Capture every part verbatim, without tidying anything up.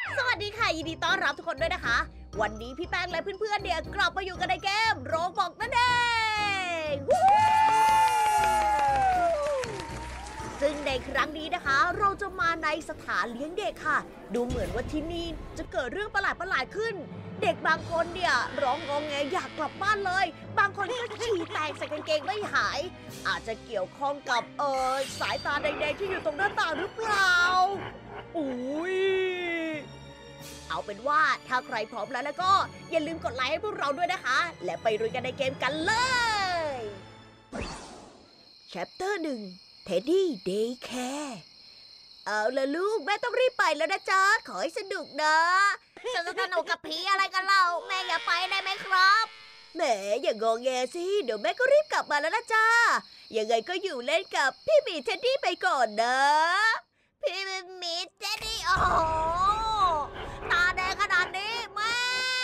สวัสดีค่ะยินดีต้อนรับทุกคนด้วยนะคะวันนี้พี่แป้งและเพื่อนๆเนี่ยกลับมาอยู่กันในเกมโรบอกนั่นเองซึ่งในครั้งนี้นะคะเราจะมาในสถานเลี้ยงเด็กค่ะดูเหมือนว่าที่นี่จะเกิดเรื่องประหลาดๆขึ้นเด็กบางคนเนี่ยร้องงอแงอยากกลับบ้านเลยบางคนก็ฉี่แตกใส่กางเกงไม่หายอาจจะเกี่ยวข้องกับเออสายตาแดงๆที่อยู่ตรงหน้าต่างหรือเปล่าอุ้ยเอาเป็นว่าถ้าใครพร้อมแล้วแล้วก็อย่าลืมกดไลค์ให้พวกเราด้วยนะคะและไปลุยกันในเกมกันเลย Chapter หนึ่ง Teddy Daycare เอาละลูกแม่ต้องรีบไปแล้วนะจ๊ะขอให้สนุกนะจะสนุกกับผีอะไรกันเล่าแม่อย่าไปได้ไหมครับแหมอย่างงอแงสิเดี๋ยวแม่ก็รีบกลับมาแล้วนะจ๊ะยังไงก็อยู่เล่นกับพี่หมีเท็ดดี้ไปก่อนนะพี่หมีเท็ดดี้โอ้โหตาแดงขนาดนี้แม่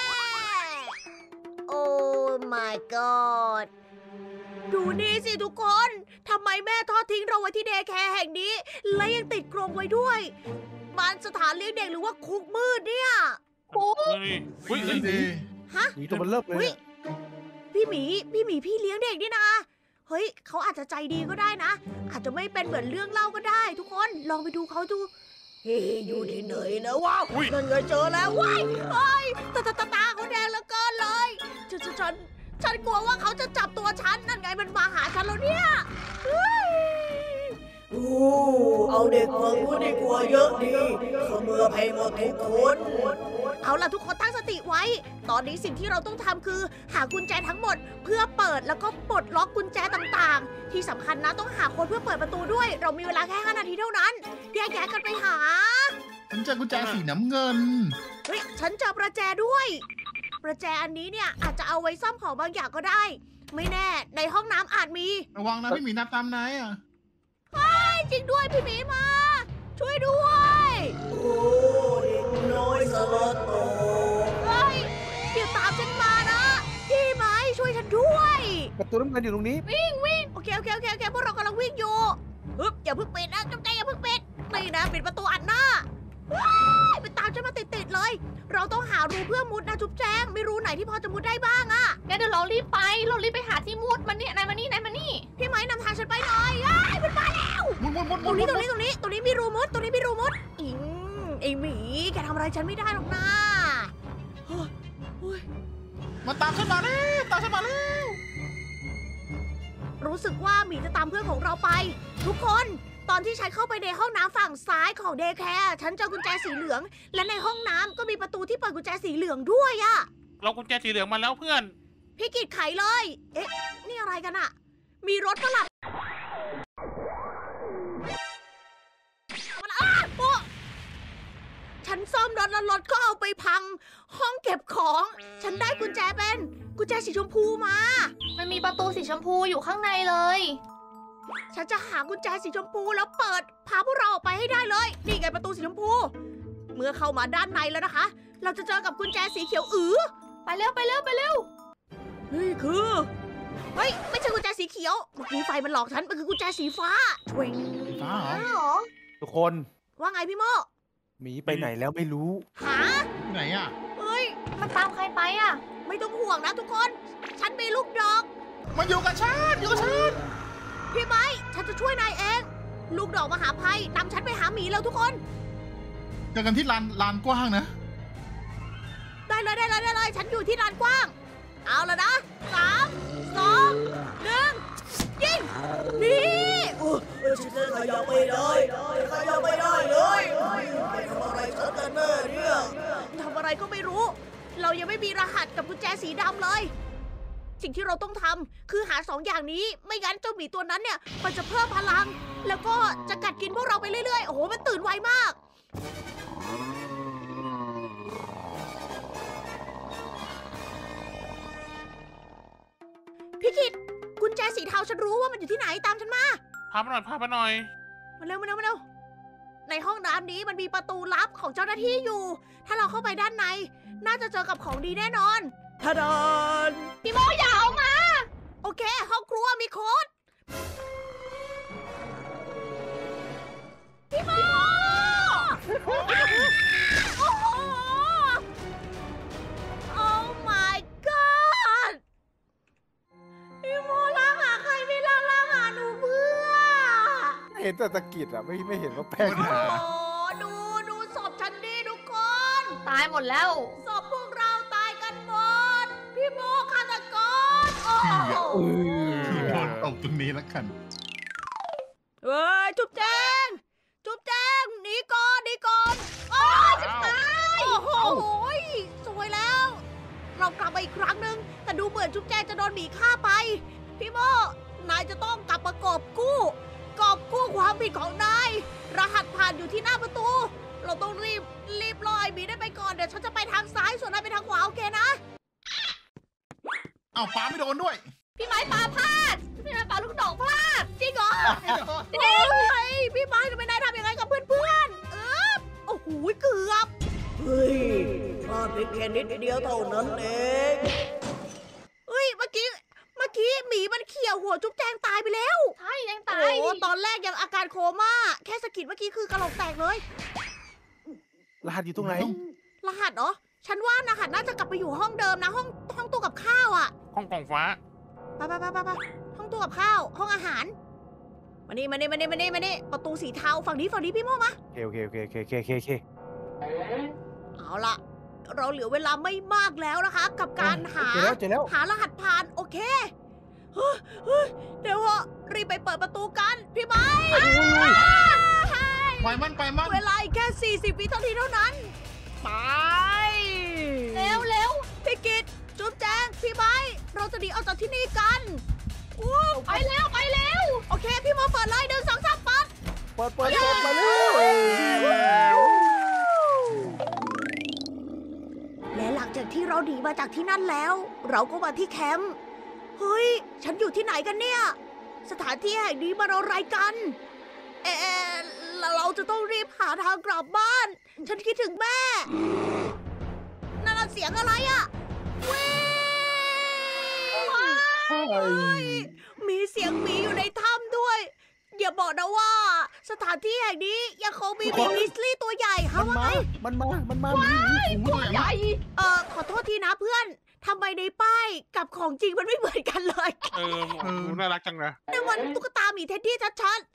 โอ้ my god ดูนี่สิทุกคนทำไมแม่ทอดทิ้งเราไว้ที่เดย์แคร์แห่งนี้และยังติดกรงไว้ด้วยบ้านสถานเลี้ยงเด็กหรือว่าคุกมืดเนี่ยคุกอุ้ยดีฮะมีตัวมันเริ่มเลยพี่หมีพี่หมีพี่เลี้ยงเด็กนี่นะเฮ้ยเขาอาจจะใจดีก็ได้นะอาจจะไม่เป็นเหมือนเรื่องเล่าก็ได้ทุกคนลองไปดูเขาดูเฮ้ยอยู่ที่ไหนนะว้าวนั่นไงเจอแล้วว้ายเฮ้ยตาตาตาตาเขาแดงเหลือเกินเลยฉันฉันฉันกลัวว่าเขาจะจับตัวฉันนั่นไงมันมาหาฉันแล้วเนี่ยโอ้เอาเด็กเมืองผู้ดีกว่าเยอะดีเขมือให้หมดทุกคนเอาล่ะทุกคนตั้งสติไว้ตอนนี้สิ่งที่เราต้องทำคือหากุญแจทั้งหมดเพื่อเปิดแล้วก็ปลดล็อกกุญแจต่างๆที่สำคัญนะต้องหาคนเพื่อเปิดประตูด้วยเรามีเวลาแค่ห้านาทีเท่านั้นแยกย้ายกันไปหาฉันเจอกุญแจสีน้ำเงินเฮ้ยฉันเจอประแจด้วยประแจอันนี้เนี่ยอาจจะเอาไว้ซ่อมของบางอย่างก็ได้ไม่แน่ในห้องน้ำอาจมีระวังนะพี่หมีนับตามนายอ่ะเฮ้ยจริงด้วยพี่หมีมาช่วยด้วยโอ้เด็กน้อยสลดโตเฮ้ยเดี๋ยวตามฉันมานะพี่ไหมช่วยฉันด้วยประตูน้ำเงินอยู่ตรงนี้วิ่งวิ่งโอเคโอเคโอเคโอเคพวกเรากำลังวิ่งอยู่ฮึบอย่าเพิ่งปิดนะจำใจอย่าเพิ่งปิดไม่นะปิดประตูอัดหน้าไปตามฉันมาติดๆเลยเราต้องหารูเพื่อมุดนะจุ๊บแจงไม่รู้ไหนที่พอจะมุดได้บ้างอะงั้นเดี๋ยวเรารีบไปเรารีบไปหาที่มุดมันนี่นายมานี่นายมานี่พี่ไหมนำทางฉันไปหน่อยไอ้เป็นมาแล้วมุดมุดมุดตรงนี้ตรงนี้ตรงนี้ตรงนี้มีรูมุดตรงนี้มีรูมุดอิงไอหมีแกทำอะไรฉันไม่ได้หรอกนะมาตามฉันมาแล้วตามฉันมาแล้วรู้สึกว่าหมีจะตามเพื่อนของเราไปทุกคนตอนที่ฉันเข้าไปในห้องน้ำฝั่งซ้ายของเดย์แคร์ฉันเจอกุญแจสีเหลืองและในห้องน้ำก็มีประตูที่เปิดกุญแจสีเหลืองด้วยอะเรากุญแจสีเหลืองมาแล้วเพื่อนพี่กิจไขเลยเอ๊ะนี่อะไรกันอะมีรถประหลาดมันอ้าโป๊ะฉันซ่อมรถแล้วรถก็เอาไปพังห้องเก็บของฉันได้กุญแจเป็นกุญแจสีชมพูมามันมีประตูสีชมพูอยู่ข้างในเลยฉันจะหากุญแจสีชมพูแล้วเปิดพาพวกเราออกไปให้ได้เลยนี่ไงประตูสีชมพูเมื่อเข้ามาด้านในแล้วนะคะเราจะเจอกับกุญแจสีเขียวอือไปเร็วไปเร็วไปเร็วนี่คือเฮ้ยไม่ใช่กุญแจสีเขียวเมื่อกี้ไฟมันหลอกฉันมันคือกุญแจสีฟ้าทวิงฟ้าเหรอทุกคนว่าไงพี่โมหมีไปไหนแล้วไม่รู้หาไหนอ่ะเฮ้ยมันตามใครไปอ่ะไม่ต้องห่วงนะทุกคนฉันมีลูกดอกมาอยู่กับฉันอยู่กับฉันพี่ไม้ฉันจะช่วยนายเองลูกดอกมหาภัยนำฉันไปหาหมีแล้วทุกคนเจอกันที่ลานลานกว้างนะได้เลยได้เลยได้เลยฉันอยู่ที่ลานกว้างเอาละนะสามสองหนึ่งยิงนี่โอ้ฉันขยับไม่ได้ขยับไม่ได้เลยไปทำอะไรฉันกันแน่เนี่ยทำอะไรก็ไม่รู้เรายังไม่มีรหัสกับกุญแจสีดำเลยสิ่งที่เราต้องทำคือหาสองอย่างนี้ไม่งั้นเจ้าหมีตัวนั้นเนี่ยมันจะเพิ่มพลังแล้วก็จะกัดกินพวกเราไปเรื่อยๆโอ้โหมันตื่นไวมากพี่กิตกุญแจสีเทาฉันรู้ว่ามันอยู่ที่ไหนตามฉันมาพาไปหน่อยพาไปหน่อยมาเร็วมาเร็วมาเร็วในห้องน้ำนี้มันมีประตูลับของเจ้าหน้าที่อยู่ถ้าเราเข้าไปด้านในน่าจะเจอกับของดีแน่นอนทะดานพี่โมอย่าออกมาโอเคห้องครัวมีโค้ดพี่โมโอ้โหห็นแต่ตะกิดอ่ะไม่ไม่เห็นว่าแป้งโอ้โอ้ดูดูศพฉันดิทุกคนตายหมดแล้วศพพวกเราตายกันหมด พี่โมฆาตกรโอ้โหที่โดนตบตรงนี้แล้วกันเฮ้ยจุ๊บแจงจุ๊บแจงหนีก่อนหนีก่อนโอ้ยจะตายโอ้โหสวยแล้ว เรากลับมาอีกครั้งหนึ่งแต่ดูเหมือนจุ๊บแจงจะโดนหมีฆ่าไป พี่โมนายจะต้องกลับมากอบกู้กอบกู้ความผิดของนายรหัสผ่านอยู่ที่หน้าประตู เราต้องรีบรีบลอยหมีได้ไปก่อนเดี๋ยวฉันจะไปทางซ้ายส่วนนายไปทางขวาโอเคนะเอ้าปาไม่โดนด้วยพี่ไม้ปลาพลาด พี่ไม้ปลาลูกดอกพลาดจริงเหรอไม่โดนเฮ้ยพี่ไม้ทำไมนายทำอย่างไรกับเพื่อนๆเออโอ้โหเกือบเฮ้ยพลาดไปแค่นิดเดียวเท่านั้นเองเฮ้ยเมื่อกี้เมื่อกี้หมีมันเขี่ยวหัวจุ๊บแจงตายไปแล้วใช่ยังโอ้ตายโหตอนแรกยังอาการโคม่าแค่สะกิดเมื่อกี้คือกระโหลกแตกเลยรหัสอยู่ตรงไหนรหัสเหรอฉันว่ารหัสน่าจะกลับไปอยู่ห้องเดิมนะห้องห้องตู้กับข้าวอ่ะห้องกล่องฟ้าไปไปไปไปไปห้องตู้กับข้าว ห้องอาหาร มานี่มานี่มานี่มานี่มานี่ประตูสีเทาฝั่งนี้ฝั่งนี้พี่โมมาโอเคโอเคโอเคโอเคโอเคโอเคเอาล่ะ เราเหลือเวลาไม่มากแล้วนะคะ กับการหาเจอแล้วเจอแล้วหารหัสผ่านโอเคเฮ้ยเฮ้ยเดี๋ยวอะรีบไปเปิดประตูกันพี่ไม้ไปมันไปมันเวลาอีกแค่สี่สิบวินาทีเท่านั้นไปเร็วเร็วพี่กิตจุ๊บแจงพี่ไม้เราจะหนีออกจากที่นี่กันอู้ไปเร็วไปเร็วโอเคพี่โมเปิดเลยหนึ่งสองสามปัดเปิดเปิดเปิดมาเลยและหลังจากที่เราหนีมาจากที่นั่นแล้ว เราก็มาที่แคมป์เฮ้ยฉันอยู่ที่ไหนกันเนี่ยสถานที่แห่งนี้มันอะไรกันเอ๊ะเราจะต้องรีบหาทางกลับบ้าน ฉันคิดถึงแม่นั่นนะเสียงอะไรอะวิ่งมีเสียงหมีอยู่ในถ้ำด้วย อย่าบอกนะว่า สถานที่แห่งนี้ยังคงมีหมีลิสลี่ตัวใหญ่ฮะมันว่ามาไงมันมา มันมาหมีหมีตัวใหญ่เออขอโทษทีนะเพื่อนทำไมในป้ายกับของจริงมันไม่เหมือนกันเลยเออดูน่ารักจังนะในวันตุ๊กตาหมีเท็ดดี้ชัด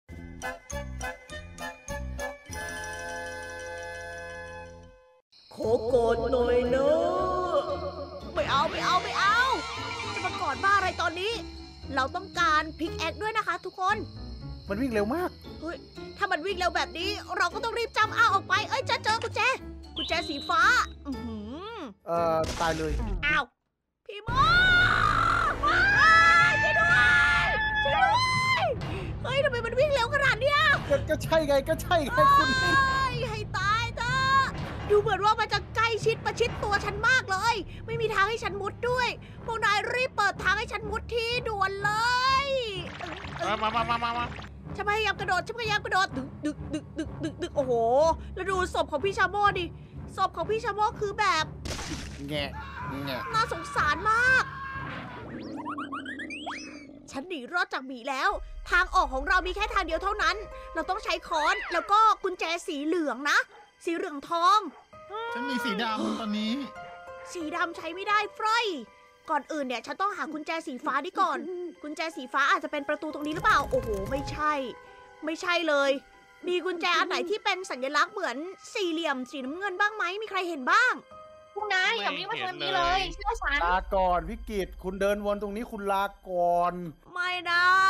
ๆขอกอดหน่อยเนอะไม่เอาไม่เอาไม่เอา จะมากอดบ้าอะไรตอนนี้ เราต้องการพิกแอคด้วยนะคะทุกคนมันวิ่งเร็วมากถ้ามันวิ่งเร็วแบบนี้ เราก็ต้องรีบจำอ้าวออกไป เอ้ยเจอเจอกุญแจกุญแจสีฟ้า อือหือเอ่อ ตายเลยอ้าว พี่โมว้ายช่วยด้วยช่วยด้วยเฮ้ยทำไมมันวิ่งเร็วขนาดเนี้ยก็ก็ใช่ไง ก็ใช่ไงคุณเฮ้ยให้ตายเถอะดูเหมือนว่ามันจะใกล้ชิดประชิดตัวฉันมากเลย ไม่มีทางให้ฉันมุดด้วย พวกนายรีบเปิดทางให้ฉันมุดทีด่วนเลยเออมามามามามาฉันพยายามกระโดดฉันพยายามกระโดดดึกดึกดึกดึกดึกดึกโอ้โห แล้วดูศพของพี่ชาโมดิ ศพของพี่ชาโมคือแบบแงะแงะน่าสงสารมาก ฉันหนีรอดจากหมีแล้ว ทางออกของเรามีแค่ทางเดียวเท่านั้น เราต้องใช้ค้อนแล้วก็กุญแจสีเหลืองนะ สีเหลืองทองฉันมีสีดำตอนนี้สีดำใช้ไม่ได้ฟรอยก่อนอื่นเนี่ยฉันต้องหากุญแจสีฟ้านี่ก่อน กุญแจสีฟ้าอาจจะเป็นประตูตรงนี้หรือเปล่า โอ้โห ไม่ใช่ ไม่ใช่เลย มีกุญแจอันไหนที่เป็นสัญลักษณ์เหมือนสี่เหลี่ยมสีน้ำเงินบ้างไหม มีใครเห็นบ้างคุณนายอย่าวิ่งมาทางนี้เลยเชื่อฉันลาก่อนวิกิตคุณเดินวนตรงนี้คุณลาก่อนไม่นะ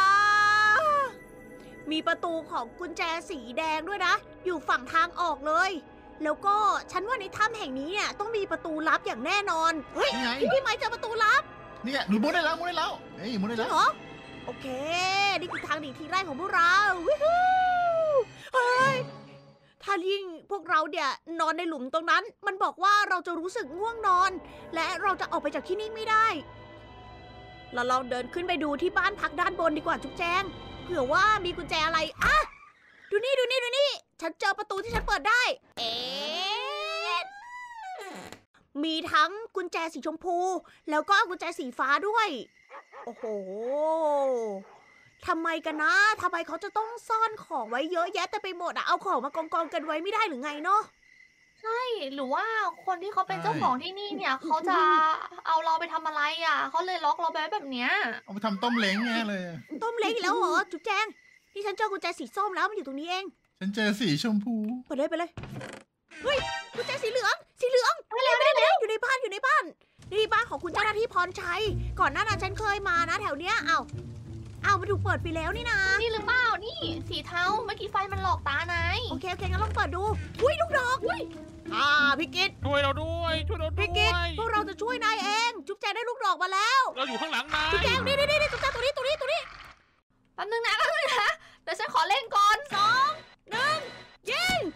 มีประตูของกุญแจสีแดงด้วยนะ อยู่ฝั่งทางออกเลย แล้วก็ฉันว่าในถ้ำแห่งนี้เนี่ยต้องมีประตูลับอย่างแน่นอน เฮ้ยนี่ไงพี่พี่ไม้เจอประตูลับเนี่ยหนูมุดได้แล้วมุดได้แล้วเฮ้ยมุดได้จริแล้งวเหรอ โอเค นี่คือทางหนีทีแรกของพวกเราวิฮูเฮ้ย ถ้ายิ่งพวกเราเนี่ยนอนในหลุมตรงนั้น มันบอกว่าเราจะรู้สึกง่วงนอน และเราจะออกไปจากที่นี่ไม่ได้ เราลองเดินขึ้นไปดูที่บ้านพักด้านบนดีกว่าจุ๊บแจง เผื่อว่ามีกุญแจอะไรอ่ะดูนี่ดูนี่ดูนี่ ฉันเจอประตูที่ฉันเปิดได้ เอ๊ะมีทั้งกุญแจสีชมพู แล้วก็กุญแจสีฟ้าด้วย โอ้โห ทำไมกันนะ ทำไมเขาจะต้องซ่อนของไว้เยอะแยะแต่ไปหมดอะเอาของมากองกองๆกันไว้ไม่ได้หรือไงเนาะใช่ หรือว่าคนที่เขาเป็นเจ้าของที่นี่เนี่ย เขาจะเอาเราไปทำอะไรอ่ะเขาเลยล็อกเราไว้แบบเนี้ยเอาไปทำต้มเล้งแน่เลยต้มเล้งอีกแล้วเหรอ จุ๊บแจงที่ฉันเจอกุญแจสีส้มแล้วมันอยู่ตรงนี้เองฉันเจอสีชมพูไปเลยไปเลยเฮ้ยกุญแจสีเหลืองสีเหลืองไม่เลยไม่เลยอยู่ในบ้านอยู่ในบ้านนี่บ้านของคุณเจ้าหน้าที่พรชัยก่อนหน้านั้นฉันเคยมานะแถวเนี้ยเอาเอามาถูกเปิดไปแล้วนี่นะนี่หรือเปล่านี่สีเทาเมื่อกี้ไฟมันหลอกตานายโอเคโอเคงั้นลองเปิดดูอุ้ยลูกดอกอุ้ยอ่าพี่กิตช่วยเราด้วยช่วยเราด้พี่วกิตยพวกเราจะช่วยนายเองจุ๊บแจงได้ลูกดอกมาแล้วเราอยู่ข้างหลังนายจุ๊บแจงนี่นี่นี่จุ๊บแจงตัวนี้ตัวนี้ตัวนี้แป๊บนึงนะแป๊บนึงนะเดี๋ยวฉันขอเล่นก่อนสองหนึ่งยิง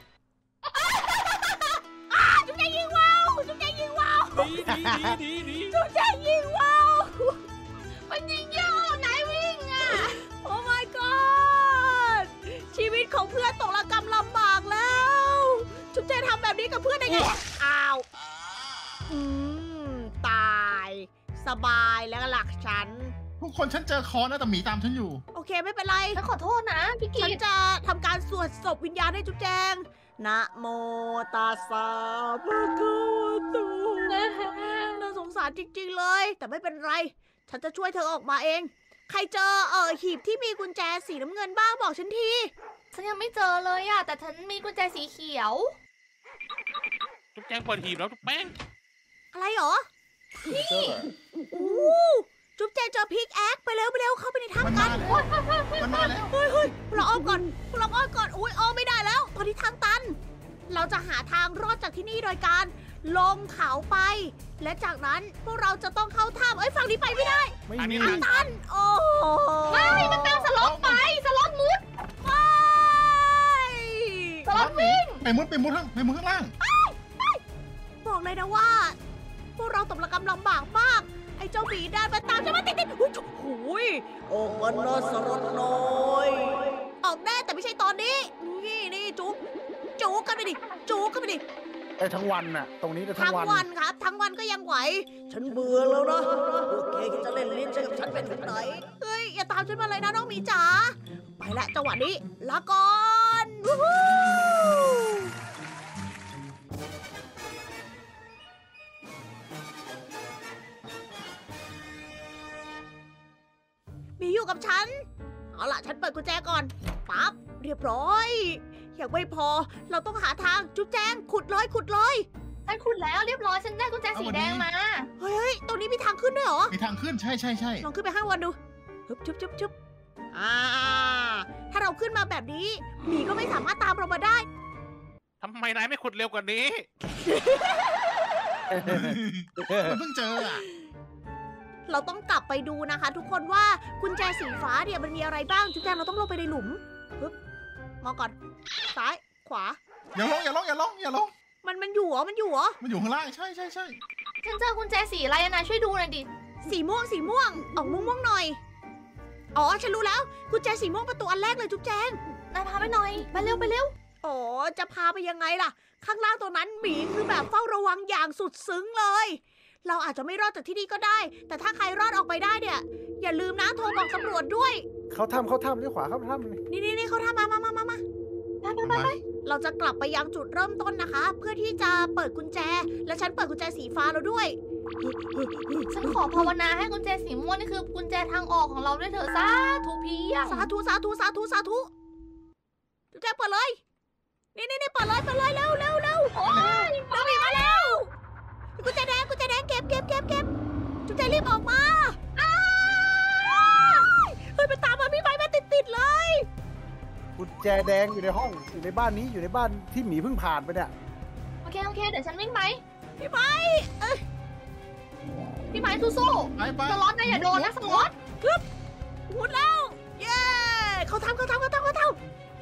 อ่าจุ๊บแจงยิงว้าวจุ๊บแจงยิงว้าวดีดีดีดีจุ๊บแจงยิงว้าวมันยิงยาวไหนวิ่งอ่ะโอ้ my god ชีวิตของเพื่อนตกระกำลำบากแล้วจุ๊บแจงทำแบบนี้กับเพื่อนได้ไงอ้าวอืมตายสบายแล้วหลักฉันทุกคนฉันเจอคอนนะแต่หมีตามฉันอยู่โอเคไม่เป็นไรฉันขอโทษนะพี่กิฉันตจะทำการสวดศพวิญญาณให้จุ๊บแจงนะโมตัสสะภะคะวะโตน่าสงสารจริงๆเลย แต่ไม่เป็นไร ฉันจะช่วยเธอออกมาเอง ใครเจอเออหีบที่มีกุญแจสีน้ำเงินบ้างบอกฉันทีฉันยังไม่เจอเลยอ่ะแต่ฉันมีกุญแจสีเขียวจุ๊บแจงเปิดหีบแล้วจุ๊บแป้งอะไรหรอนี่อู้จุ๊บแจงเจอพิกแอคไปเร็วไปเร็วเข้าไปในถ้ำกันมันมาแล้วเฮ้ยเฮ้ยเราอ้อมก่อนเราอ้อมก่อน อุ้ยอ้อมไม่ได้แล้ว ตอนนี้ทางตัน เราจะหาทางรอดจากที่นี่โดยการลงเขาไป และจากนั้นพวกเราจะต้องเข้าถ้ำเอ้ยฝั่งนี้ไปไม่ได้ไม่อันมีนี้ทางตัน โอ้โหไม่มันตามสล็อตไปสล็อตมุดไม่สล็อตวิ่งไปมุดไปมุดข้างไปมุดข้างล่างบอกเลยนะว่า พวกเราตกระกำลำบากมาก ไอ้เจ้าหมีได้มาตามฉันมาติดๆอุ้ยโอ้ยโอ้มันน่าสลดน้อยออกได้แต่ไม่ใช่ตอนนี้ นี่นี่จุ๊บจุ๊กกันไปดิจุ๊กกันไปดิไอ้ทั้งวันน่ะ ตรงนี้ก็ทั้ทั้งงวันวันครับ ทั้งวันก็ยังไหว ฉันเบื่อแล้วนะโอเคจะเล่นลิ้นใช่กับฉันไปถึงไหน เฮ้ย อย่าตามฉันมาเลยนะน้องหมีจ๋า ไปละจังหวะนี้ลาก่อนวู้ฮู้หมีอยู่กับฉัน เอาล่ะ ฉันเปิดกุญแจก่อน ปั๊บ เรียบร้อย ยังไม่พอ เราต้องหาทาง จุ๊บแจง ขุดเลย ขุดเลยฉันขุดแล้วเรียบร้อยฉันได้กุญแจสีแดงมาเฮ้ยเฮ้ยตรงนี้มีทางขึ้นด้วยเหรอมีทางขึ้นใช่ใช่ใช่ลองขึ้นไปข้างบนดูฮึบชุบชุบชุบอ่า ถ้าเราขึ้นมาแบบนี้หมีก็ไม่สามารถตามเรามาได้ทำไมนายไม่ขุดเร็วกว่านี้มันเพิ่งเจออ่ะเราต้องกลับไปดูนะคะ ทุกคนว่ากุญแจสีฟ้าเนี่ยมันมีอะไรบ้างจุ๊บแจงเราต้องลงไปในหลุมฮึบมองก่อน ซ้าย ขวาอย่าลงอย่าลงอย่าลงอย่าลงมันมันอยู่เหรอ มันอยู่เหรอมันอยู่ข้างล่างใช่ใช่ใช่ฉันเจอกุญแจสีอะไรอะนายช่วยดูหน่อยดิสีม่วง สีม่วง ออกม่วงม่วงๆหน่อย อ๋อ ฉันรู้แล้ว กุญแจสีม่วงประตูอันแรกเลยจุ๊บแจงนายพาไปหน่อยไปเร็วไปเร็วอ๋อ จะพาไปยังไงล่ะ ข้างล่างตรงนั้นหมีคือแบบเฝ้าระวังอย่างสุดซึ้งเลย เราอาจจะไม่รอดจากที่นี่ก็ได้ แต่ถ้าใครรอดออกไปได้เนี่ย อย่าลืมนะโทรบอกตำรวจด้วยเขาทำเขาทำเลี้ยวขวาเขาทำเลยนี่นี่นี่เขาทำมามามามามาไปไปไปไปเราจะกลับไปยังจุดเริ่มต้นนะคะ เพื่อที่จะเปิดกุญแจ และฉันเปิดกุญแจสีฟ้าแล้วด้วยฉันขอภาวนาให้กุญแจสีม่วงนี่คือกุญแจทางออกของเราด้วยเถอะสาธุเพียงสาธุสาธุสาธุสาธุจุ๊บแจงเปิดเลย นี่นี่นี่เปิดเลยเปิดเลยเร็วเร็วเร็วโอ้ยเราบีมาแล้วกุญแจแดงกุญแจแดงเก็บเก็บเก็บเก็บจุ๊บแจงรีบออกมาอ้าวเฮ้ยมันตามมาพี่ไม้มาติดติดๆเลยกุญแจแดงอยู่ในห้องอยู่ในบ้านนี้อยู่ในบ้านที่หมีเพิ่งผ่านไปเนี่ยโอเคโอเคเดี๋ยวฉันวิ่งไปพี่ไม้เอ้ยพี่ไม้สู้ไปไปๆสล็อตนะอย่าโดนนะสล็อตหมุนแล้ว เย้เขาทำเขาทำเขาทำเขาทำ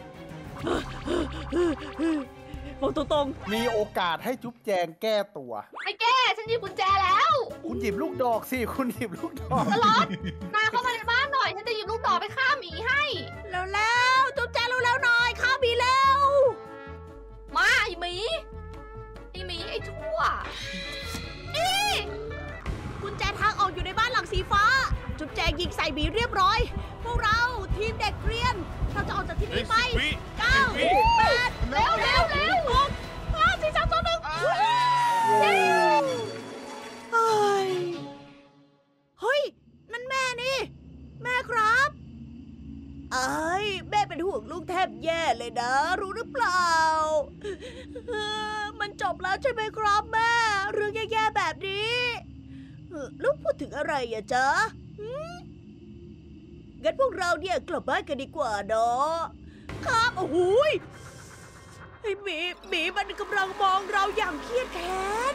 มองตรงมีโอกาสให้จุ๊บแจงแก้ตัวไม่แก้ฉันหยิบกุญแจแล้วคุณหยิบลูกดอกสิคุณหยิบลูกดอกสล็อตนายเข้ามาในบ้านหน่อยฉันจะหยิบลูกดอกไปฆ่าหมีให้ๆแล้วแล้วจุ๊บแจงเร็วๆหน่อยข้าบีแล้วมาไอหมีไอหมีไอชั่วกุญแจทางออกอยู่ในบ้านหลังสีฟ้า จุ๊บแจงยิงใส่บีเรียบร้อย พวกเราทีมเด็กเรียน เราจะออกจากที่เฮ้ยนี่ไปสิบวิเก้าสิบวิแปดเร็วเร็วเร็วหกห้าสี่สามสองหนึ่งเย้เฮ้ยเฮ้ย นั่นแม่นี่ แม่ครับ เอ้ยแม่เป็นมันจบแล้วใช่ไหมครับแม่ เรื่องแย่ๆแบบนี้เออแล้วพูดถึงอะไรอะจ๊ะหืมงั้นพวกเราเนี่ยกลับบ้านกันดีกว่าเนาะครับโอ้โหยไอ้หมีหมีมันกำลังมองเราอย่างเครียดแค้น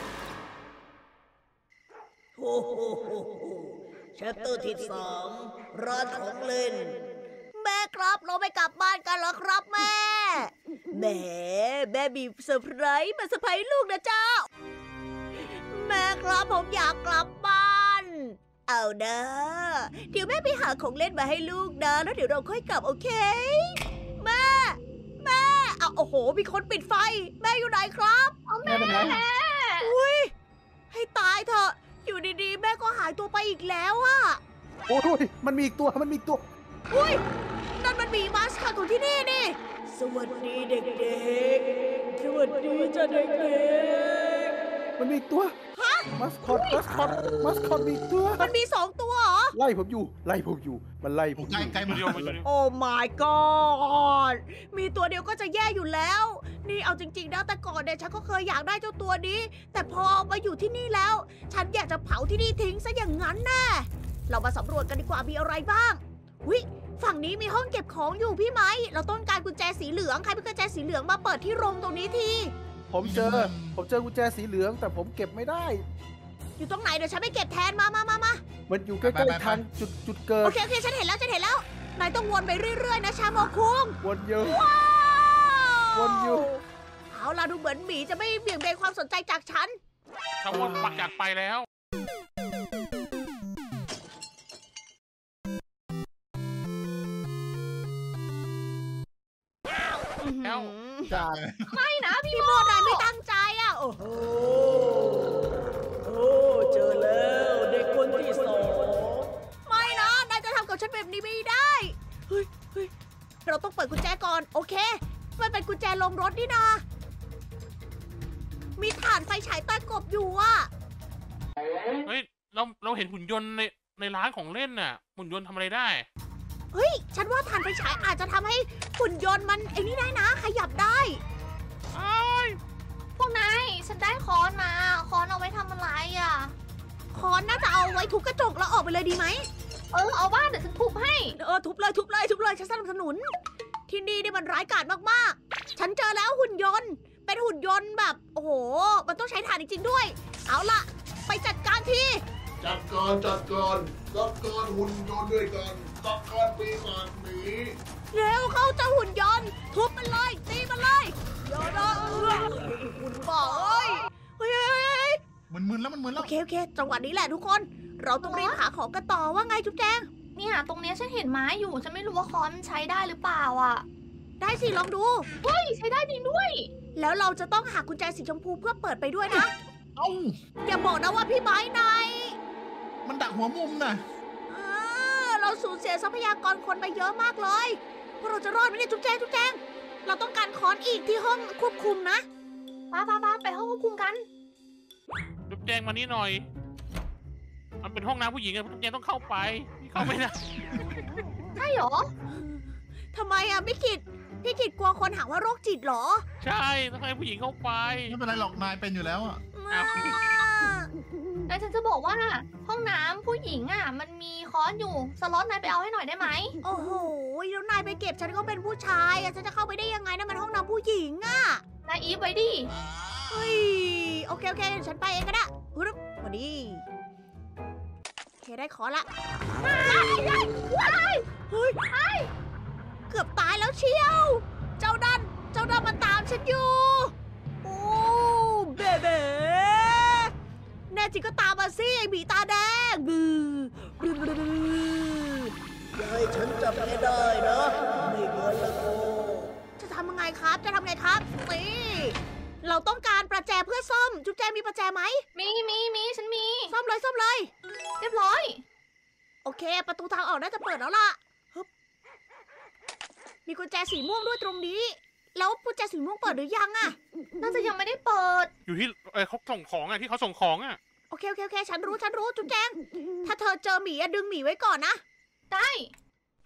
โอ้โหแชปเตอร์ที่สองร้านของเล่นแม่ครับเราไม่กลับบ้านกันเหรอครับแม่แหมแม่มีเซอร์ไพรส์มาเซอร์ไพรส์ลูกนะเจ้าแม่ครับผมอยากกลับบ้านเอานะเดี๋ยวแม่ไปหาของเล่นมาให้ลูกนะแล้วเดี๋ยวเราค่อยกลับโอเคแม่แม่เอาโอ้โหมีคนปิดไฟแม่อยู่ไหนครับเอาแม่แม่ไปไหนอุ้ยให้ตายเถอะอยู่ดีๆแม่ก็หายตัวไปอีกแล้วอะโอ้ยมันมีอีกตัวมันมีอีกตัวอุ้ยนั่นมันหมีมาสคอตของที่นี่นี่สวัสดีเด็กๆสวัสดีจ้ะเด็กมันมีอีกตัวมัสคอตมัสคอตมัสคอตมีอีกตัวๆมันมีสองตัวเหรอไล่ผมอยู่ไล่ผมอยู่มันไล่ผมไกอลยู่ไกลมามาเดียวมาเดียวโอ้ my god มีตัวเดียวก็จะแย่อยู่แล้ว นี่เอาจริงๆนะแต่ก่อนเนี่ยฉันก็เคยอยากได้เจ้าตัวนี้ แต่พอมาอยู่ที่นี่แล้ว ฉันอยากจะเผาที่นี่ทิ้งซะอย่างนั้นแน่เรามาสำรวจกันดีกว่ามีอะไรบ้างวิฝั่งนี้มีห้องเก็บของอยู่พี่ไหมเราต้องการกุญแจสีเหลืองใครเป็นกุญแจสีเหลืองมาเปิดที่โรงตรงนี้ทีผมเจอ ผมเจอกุญแจสีเหลืองแต่ผมเก็บไม่ได้อยู่ตรงไหนเดี๋ยวฉันไปเก็บแทนมามามามามันอยู่ใกล้ๆทางจุดจุดเกิโอดเคโอเคฉันเห็นแล้วฉันเห็นแล้วนายต้องวนไปเรื่อยๆนะชาโมคุงวนเยอะว้าววนอยู่เอาล่ะดูเหมือนหมีจะไม่เบี่ยงเบนความสนใจจากฉันชาววนปักจากไปแล้ว แล้วจ้าไม่นะพี่พี่โมนายไม่ตั้งใจอ่ะ โอ้โห โอ้เจอแล้วเด็กคนที่สองไม่นะ นายจะทำกับฉันแบบนี้ไม่ได้ เฮ้ยเฮ้ยเราต้องเปิดกุญแจก่อน โอเค มันเป็นกุญแจลงรถนี่นา มีถ่านไฟฉายใต้กบอยู่อ่ะเฮ้ยเราเราเห็นหุ่นยนต์ในในร้านของเล่นน่ะหุ่นยนต์ทำอะไรได้เฮ้ย ฉันว่าถ่านไฟฉายอาจจะทำให้หุ่นยนต์มันไอ้นี่ได้นะ ขยับได้พวกนายฉันได้ค้อนมาค้อนเอาไว้ทำอะไรอ่ะค้อนน่าจะเอาไว้ทุบกระจกแล้วออกไปเลยดีไหมเออเอาบ้านเดี๋ยวฉันทุบให้เออทุบเลยทุบเลยทุบเลยฉันสนับสนุน ที่นี่นี่มันร้ายกาจมากๆ ฉันเจอแล้วหุ่นยนต์ เป็นหุ่นยนต์แบบ โอ้โห มันต้องใช้ถ่านจริงๆด้วย เอาล่ะ ไปจัดการทีจัดการจัดการจัดการหุ่นยนต์ด้วยกันจัดการปีศาจหมีเร็วเข้าเจ้าหุ่นยนต์ ทุบมันเลยตีมันเลยเดี๋ยวนะเออหุ่นบ้าเอ้ยเฮ้ยเฮ้ยเฮ้ยมันมึนแล้วมันมึนแล้โอวเคโอเคจังหวะนี้แหละทุกคน เราต้องรีบหาของกันต่อว่าไงจุ๊บแจงเนี่ยตรงเนี้ยฉันเห็นไม้อยู่ฉันไม่รู้ว่าค้อนมันใช้ได้หรือเปล่าอ่ะได้สิลองดูเฮ้ยใช้ได้จริงด้วยแล้วเราจะต้องหากุญแจสีชมพูเพื่อเปิดไปด้วยนะเอ้าอย่าบอกนะว่าพี่ไม้นายมันดักหัวมุมน่ะเออเราสูญเสียทรัพยากรคนไปเยอะมากเลยพวกเราจะรอดไหมเนี่ยจุ๊บแจงจุ๊บแจงเราต้องการค้อนอีกที่ห้องควบคุมนะป้าป้าป้าไปห้องควบคุมกันจุ๊บแจงมานี่หน่อย มันเป็นห้องน้ำผู้หญิงอะจุ๊บแจงต้องเข้าไปพี่เข้าไม่ได้ใช่เหรอทำไมอ่ะพี่กิตพี่กิตกลัวคนหาว่าโรคจิตเหรอใช่ต้องให้ผู้หญิงเข้าไปไม่เป็นไรหรอกนายเป็นอยู่แล้วอ่ะอ้าวแล้วฉันจะบอกว่าห้องน้ำผู้หญิงอ่ะ มันมีค้อนอยู่สล็อตนายไปเอาให้หน่อยได้ไหมโอ้โหแล้วนายไปเก็บฉันก็เป็นผู้ชายอ่ะฉันจะเข้าไปได้ยังไงนะมันห้องน้ำผู้หญิงอ่ะนายอีฟไว้ดิเฮ้ยโอเคโอเคฉันไปเองก็ได้ฮึบมาดีโอเคได้ขอละว้ายว้ายว้ายเฮ้ยเกือบตายแล้วเชียว เจ้าดันเจ้าดันมันตามฉันอยู่โอ้เบเบ้แน่จริงก็ตามมาสิไอ้หมีตาแดงบือบือบืออย่าให้ฉันจับไม่ได้นะไม่เงินละโกจะทำยังไงครับจะทำไงครับนี่เราต้องการประแจเพื่อซ่อมจุ๊บแจมีประแจไหมมีมีมีฉันมีซ่อมเลยซ่อมเลยเรียบร้อยโอเค ประตูทางออกน่าจะเปิดแล้วล่ะฮึบมีกุญแจสีม่วงด้วยตรงนี้ แล้วกุญแจสีม่วงเปิดหรือยังอะน่าจะยังไม่ได้เปิดอยู่ที่เออเขาส่งของอะที่เขาส่งของอะโอเคโอเคโอเคฉันรู้ฉันรู้จุ๊บแจงถ้าเธอเจอหมีอะดึงหมีไว้ก่อนนะได้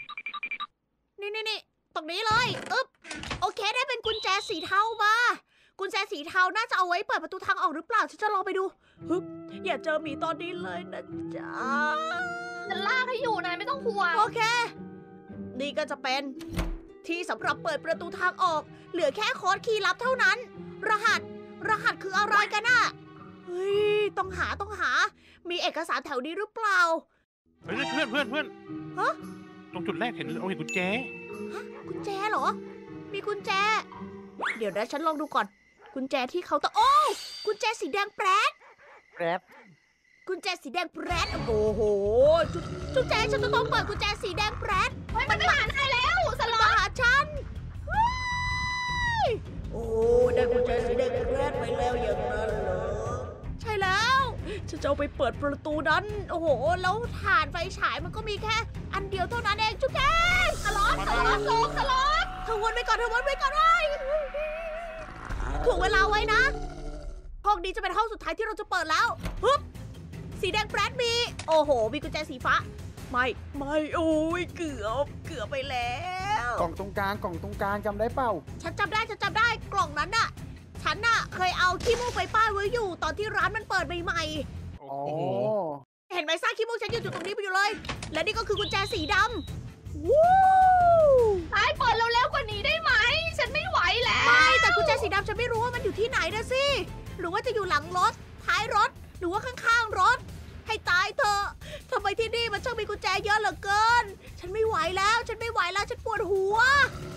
นี่นี่นี่ตรงนี้เลยอึ๊บโอเคได้เป็นกุญแจสีเทามากุญแจสีเทาน่าจะเอาไว้เปิดประตูทางออกหรือเปล่าฉันจะลองไปดูฮึบอย่าเจอหมีตอนนี้เลยนะจ๊ะฉันลากให้อยู่นายไม่ต้องห่วงโอเค นี่ก็จะเป็นที่สำหรับเปิดประตูทางออก เหลือแค่โค้ดคีย์ลับเท่านั้น รหัส รหัสคืออะไรกันน่ะเฮ้ยต้องหาต้องหา มีเอกสารแถวนี้หรือเปล่าเฮ้ยเพื่อนเพื่อนเพื่อนฮะตรงจุดแรกเห็นเอาเห็นกุญแจกุญแจเหรอ มีกุญแจ เดี๋ยวนะฉันลองดูก่อน กุญแจที่เขาน์เตอร์โอ้กุญแจสีแดงแปรดแกรบกุญแจสีแดงแปรดโอ้โหจุจุ๊แจฉันจะต้องเปิดกุญแจสีแดงแปรดเฮ้ยมันมาหานายแล้วสล็อมาตหาฉันเฮ้ยโอ้ได้กุญแจสีแดงแปรดไปแล้วอย่างนั้นเหรอใช่แล้วฉันจะเอาไปเปิดประตูนั้นโอ้โหแล้วถ่านไฟฉายมันก็มีแค่ อันเดียวเท่านั้นเองจุ๊แจสล็อตสล็อตลงสล็อตเธอวนไปก่อนเธอวนไปก่อนเลยถ่วงเวลาไว้นะห้องนี้จะเป็นห้องสุดท้ายที่เราจะเปิดแล้วฮึบสีแดงแปรดมีโอ้โหมีกุญแจสีฟ้าไม่ไม่โอ้ยเกือบเกือบไปแล้วกล่องตรงกลางกล่องตรงกลางจำได้เปล่าฉันจำได้ฉันจำได้กล่องนั้นน่ะฉันน่ะเคยเอาขี้มูกไปป้ายไว้อยู่ตอนที่ร้านมันเปิดใหม่โอ้อ๋อโหๆเห็นไหมซ่ากขี้มูกฉันอยู่ตรงนี้ไปอยู่เลย และนี่ก็คือกุญแจสีดำวู้นายเปิดเร็วๆกว่านี้ได้ไหม ฉันไม่ไหวแล้วไม่แต่กุญแจสีดำฉันไม่รู้ว่ามันอยู่ที่ไหนนะสิหรือว่าจะอยู่หลังรถท้ายรถหรือว่าข้างๆรถให้ตายเถอะทำไมที่นี่มันช่างมีกุญแจเยอะเหลือเกิน ฉันไม่ไหวแล้ว ฉันไม่ไหวแล้ว ฉันปวดหัว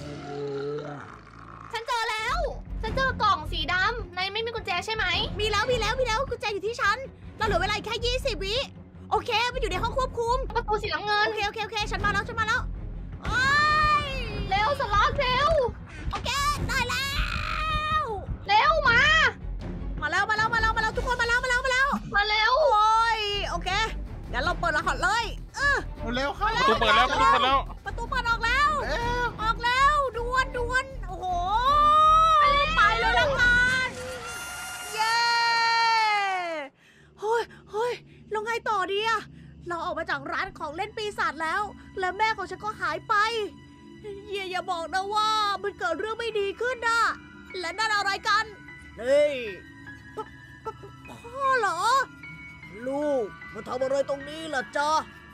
ฉันเจอแล้ว ฉันเจอกล่องสีดำนายไม่มีกุญแจใช่ไหมมีแล้ว มีแล้ว มีแล้ว กุญแจอยู่ที่ฉัน เราเหลือเวลาอีกแค่ยี่สิบวิ โอเค มันอยู่ในห้องควบคุมประตูสีน้ำเงินโอเค โอเค โอเค ฉันมาแล้ว ฉันมาแล้วโอ้ยเร็วสล็อตเร็วโอเค ได้แล้วเร็วมามาแล้ว มาแล้ว มาแล้ว มาแล้ว ทุกคน มาแล้ว มาแล้ว มาแล้วมาเร็วโอ้ย โอเค งั้นเราเปิดรหัสเลย เออเร็วเข้าประตูเปิดแล้วประตูเปิดแล้วประตูเปิดออกแล้วเร็วออกแล้วด่วนด่วนโอ้โห ไปเลยละกันเย้เฮ้ยเฮ้ยเราไงต่อดีอะเราออกมาจากร้านของเล่นปีศาจแล้ว และแม่ของฉันก็หายไปอย่าอย่าบอกนะว่ามันเกิดเรื่องไม่ดีขึ้นนะและนั่นอะไรกันเฮ้ยปปปพ่อเหรอ ลูกมาทำอะไรตรงนี้ล่ะจ๊ะ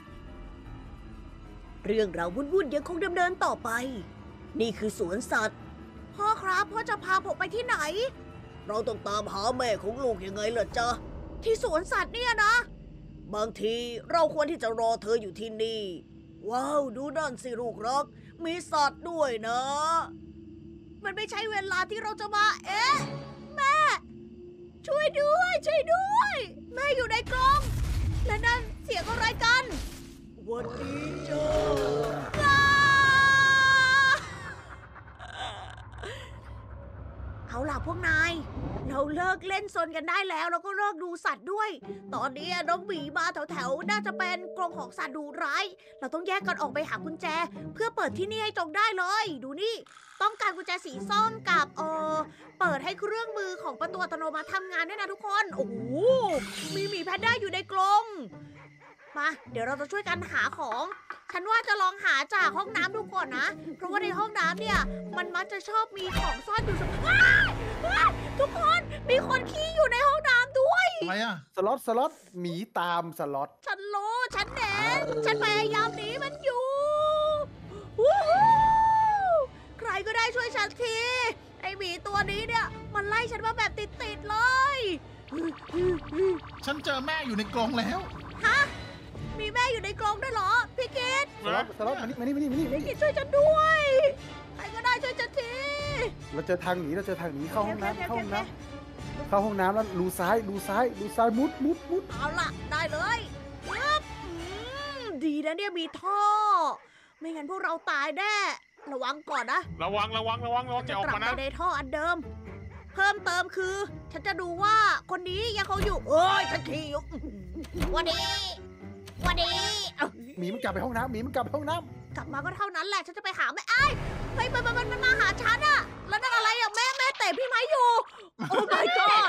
เรื่องราววุ่นๆยังคงดำเนินต่อไป นี่คือสวนสัตว์ พ่อครับพ่อจะพาผมไปที่ไหน เราต้องตามหาแม่ของลูกยังไงล่ะจ๊ะ ที่สวนสัตว์เนี่ยนะ บางทีเราควรที่จะรอเธออยู่ที่นี่ ว้าวดูนั่นสิลูกรัก มีสัตว์ด้วยนะ มันไม่ใช่เวลาที่เราจะมา เอ๊ะ แม่ ช่วยด้วยช่วยด้วย แม่อยู่ในกรงและนั่นเสียงอะไรกันวันดีจ้าเอาล่ะพวกนาย เราเลิกเล่นซนกันได้แล้วเราก็เลิกดูสัตว์ด้วย ตอนนี้น้องหมีมาแถวๆน่าจะเป็นกรงของสัตว์ดุร้าย เราต้องแยกกันออกไปหากุญแจ เพื่อเปิดที่นี่ให้จงได้เลย ดูนี่ ต้องการกุญแจสีส้มกับเออเปิดให้เครื่องมือของประตูอัตโนมัติทำงานด้วยนะทุกคน โอ้โห มีหมีแพนด้าอยู่ในกรงมา เดี๋ยวเราจะช่วยกันหาของ ฉันว่าจะลองหาจากห้องน้ำดูก่อนนะ เพราะว่าในห้องน้ำเนี่ย มันมักจะชอบมีของซ่อนอยู่เสมอว้ายว้ายทุกคน มีคนขี้อยู่ในห้องน้ำด้วยอะไรอ่ะสล็อตสล็อตหมีตามสล็อตฉันรู้ ฉันเห็น ฉันพยายามหนีมันอยู่วู้ฮู้ใครก็ได้ช่วยฉันที ไอหมีตัวนี้เนี่ย มันไล่ฉันมาแบบติดๆเลยฉันเจอแม่อยู่ในกรงแล้วฮะ มีแม่อยู่ในกรงด้วยเหรอ พี่กิตสล็อตสล็อตมานี่มานี่มานี่มานี่มาพี่กินี่ตช่วยฉันด้วย ใครก็ได้ช่วยฉันทีเราเจอทางหนีเราเจอทางหนีเข้าห้องโอเคน้ำเข้าโอห้องเคน้ำเข้าห้องน้ำแล้วดูซ้ายดูซ้ายดูซ้ายมุดมุดมุดเอาล่ะ ได้เลยปึ๊บอืมดีนะเนี่ยมีท่อ ไม่งั้นพวกเราตายแน่ ระวังก่อนนะระวังระวังระวังระวังจะจะออกกลับมาไปนะในท่ออันเดิม เพิ่มเติมคือ ฉันจะดูว่าคนนี้ยังเขาอยู่ เอ้ย ฉันขี่อยู่วันดีวันดีเอ้าหมีมันกลับไปห้องน้ำหมีมันกลับไปห้องน้กลับมาก็เท่านั้นแหละ ฉันจะไปหาแม่ไอ้ายเฮ้ยมันมันมันมันมาหาฉันอะแล้วนั่นอะไรอะแม่แม่เตะพี่ไม้อยู่ โอ้ my god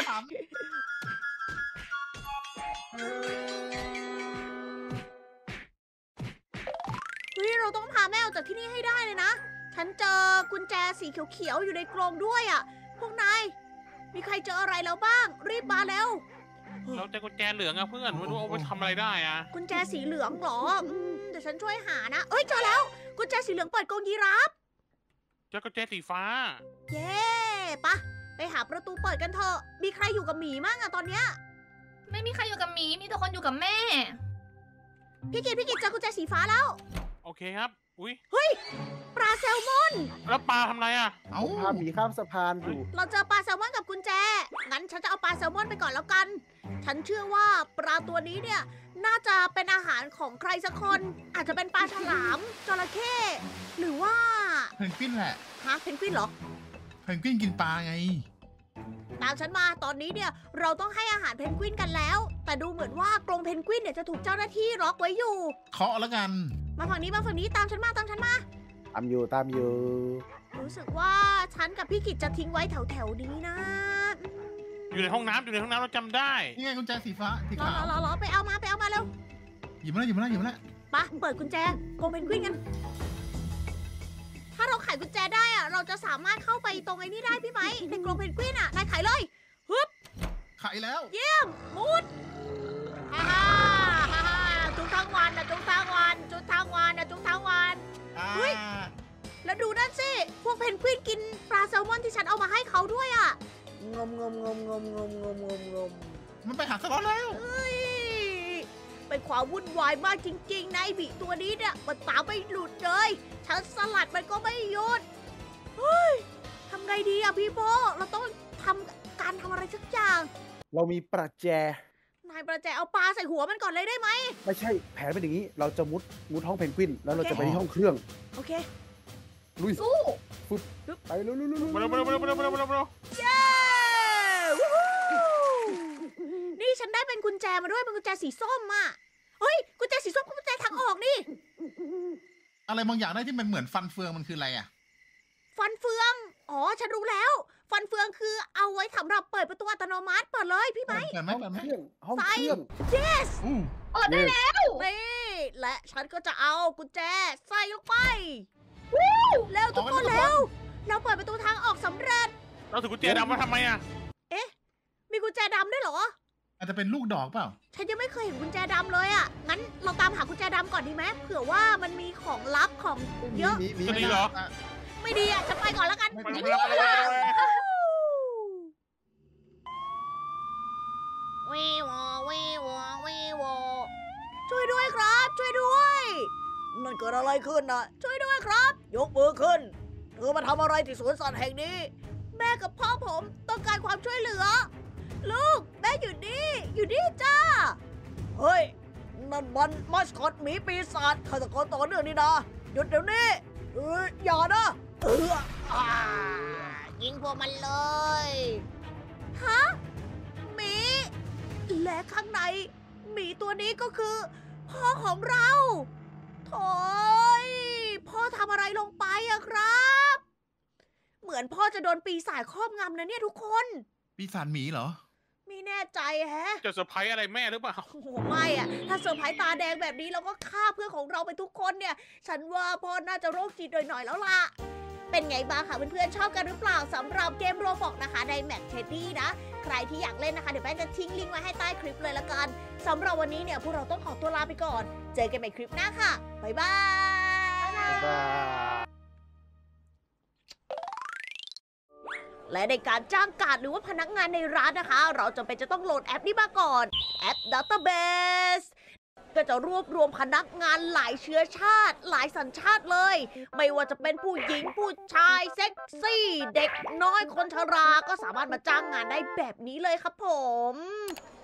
เฮ้ยเราต้องพาแม่ออกจากที่นี่ให้ได้เลยนะ ฉันเจอกุญแจสีเขียวๆอยู่ในกรงด้วยอะพวกนายมีใครเจออะไรแล้วบ้าง รีบมาแล้วเราเจอกุญแจเหลืองอะเพื่อนไม่รู้เอาไปทำอะไรได้อะกุญแจสีเหลืองเหรออืมเดี๋ยวฉันช่วยหานะ เอ้ยเจอแล้ว กุญแจสีเหลืองเปิดกรงยีราฟเจอกุญแจสีฟ้าเย้ปะไปหาประตูเปิดกันเถอะ มีใครอยู่กับหมีมั่งอะตอนเนี้ยไม่มีใครอยู่กับหมี มีแต่คนอยู่กับแม่พี่กิตพี่กิตเจอกุญแจสีฟ้าแล้วโอเคครับ อุ้ยเฮ้ย ปลาแซลมอนแล้วปลาทำอะไรอะเอ้าพาหมีข้ามสะพานอยู่เราเจอปลาแซลมอนกับกุญแจ งั้นฉันจะเอาปลาแซลมอนไปก่อนแล้วกัน ฉันเชื่อว่าปลาตัวนี้เนี่ย น่าจะเป็นอาหารของใครสักคน อาจจะเป็นปลาฉลาม จระเข้ หรือว่าเพนกวินแหละฮะเพนกวินเหรอเพนกวินกินปลาไงตามฉันมาตอนนี้เนี่ยเราต้องให้อาหารเพนกวินกันแล้ว แต่ดูเหมือนว่ากรงเพนกวินเนี่ยจะถูกเจ้าหน้าที่ล็อกไว้อยู่เคาะแล้วกันมาฝั่งนี้มาฝั่งนี้ตามฉันมาตามฉันมาตามอยู่ตามอยู่รู้สึกว่าฉันกับพี่กิจจะทิ้งไว้แถวแถวๆนี้นะอยู่ในห้องน้ำอยู่ในห้องน้ำเราจำได้นี่ไงกุญแจสีฟ้าสีรอขาวรอรอไปเอามาไปเอามาเร็วหยิบมาแล้วหยิบมาแล้วหยิบมาแล้วไปะเปิดกุญแจกรงเพนกวินกัน ถ้าเราไขกุญแจได้อะเราจะสามารถเข้าไปตรงไอ้นี่ได้พี่ไหมในกรงเพนกวินอะนายไขเลยฮึบไขแล้วเยี่ยมมุดฮ่าฮ่าฮ่าฮ่าจุกทั้งวันนะจุกทั้งวันจุกทั้งวันนะจุกทั้งวันอ่าเฮ้ย แล้วดูนั่นสิ พวกเพนกวินกินปลาแซลมอนที่ฉันเอามาให้เขาด้วยอะงมงมงมงมงมงมงมงมมันไปหาสล็อตแล้วเฮ้ยเป็นความวุ่นวายมากจริงๆนะไอ้บิตัวนี้เนี่ยมันตามไม่หลุดเลยฉันสลัดมันก็ไม่หยุดเฮ้ยทำไงดีอะพี่โบเราต้องทำการทำอะไรสักอย่างเรามีประแจนายประแจเอาปลาใส่หัวมันก่อนเลยได้ไหมไม่ใช่แผนเป็นอย่างนี้ เราจะมุดมุดห้องเพนกวิน แล้วเราโอเคจะไปที่ห้องเครื่องโอเคลุยสู้ไปเร็วๆๆๆมาเร็วมาเร็วมาเร็วมาเร็วมาเร็วมาเร็วเย้วู้ฮู้นี่ฉันได้เป็นกุญแจมาด้วยเป็นกุญแจสีส้มอ่ะเฮ้ยกุญแจสีส้มกุญแจทางออกนี่อะไรบางอย่างได้ที่มันเหมือนฟันเฟืองมันคืออะไรอ่ะฟันเฟืองอ๋อฉันรู้แล้ว ฟันเฟืองคือเอาไว้สำหรับเปิดประตูอัตโนมัติเปิดเลยพี่ไหมเปิดไหมห้องเปิดไหมเครื่อง ห้องใส่เครื่อง yes อู้เปิดได้แล้วนี่และฉันก็จะเอากุญแจใส่ลงไปเร็วทุกคนเร็วเราเปิดประตูทางออกสำเร็จเราถือกุญแจดำมาทำไมอะมีกุญแจดำด้วยเหรออาจจะเป็นลูกดอกเปล่าฉันยังไม่เคยเห็นกุญแจดำเลยอ่ะ งั้นเราตามหากุญแจดำก่อนดีไหมเผื่อว่ามันมีของลับของเยอะมีมีจะมีดีเหรอไม่ดีอ่ะ ฉันไปก่อนแล้วกันไม่ไปเป็นเร็ไรวไปเร็วไปเร็วไปเร็ววีวอวีวอวีวอช่วยด้วยครับ ช่วยด้วย มันเกิดอะไรขึ้นนะช่วยด้วยครับ ยกมือขึ้น เธอมาทำอะไรที่สวนสัตว์แห่งนี้ แม่กับพ่อผมต้องการความช่วยเหลือ ลูก แม่อยู่นี่ อยู่นี่จ้า เฮ้ย นั่นมันมาสคอตหมีปีศาจฆาตกรต่อเนื่องนี่นะหยุดเดี๋ยวนี้เอออย่านะเอออ่ายิงพวกมันเลย ฮะหมี และข้างในหมีตัวนี้ก็คือ พ่อของเราโถ่ยพ่อทำอะไรลงไปอะครับ เหมือนพ่อจะโดนปีศาจครอบงำนะเนี่ยทุกคนปีศาจหมีเหรอไม่แน่ใจแฮะจะเซอร์ไพรส์อะไรแม่หรือเปล่าโอ้โหไม่อะถ้าเซอร์ไพรส์ตาแดงแบบนี้เราก็ฆ่าเพื่อนของเราไปทุกคนเนี่ย ฉันว่าพ่อน่าจะโรคจิตหน่อยๆแล้วล่ะ เป็นไงบ้างคะเพื่อนๆชอบกันหรือเปล่าสำหรับเกมโรบอกนะคะในแมปเทดดี้นะ ใครที่อยากเล่นนะคะเดี๋ยวแป้งจะทิ้งลิงก์ไว้ให้ใต้คลิปเลยละกันสำหรับวันนี้เนี่ยพวกเราต้องขอตัวลาไปก่อน เจอกันใหม่คลิปหน้าค่ะบ๊ายบายบ๊ายบายและในการจ้างการดหรือว่าพนักงานในร้านนะคะ เราจำเป็นจะต้องโหลดแอปนี้มาก่อนแอป Database ก็จะรวบรวมพนักงานหลายเชื้อชาติ หลายสัญชาติเลย ไม่ว่าจะเป็นผู้หญิงผู้ชายเซ็กซี่ เด็กน้อยคนชราก็สามารถมาจ้างงานได้แบบนี้เลยครับผม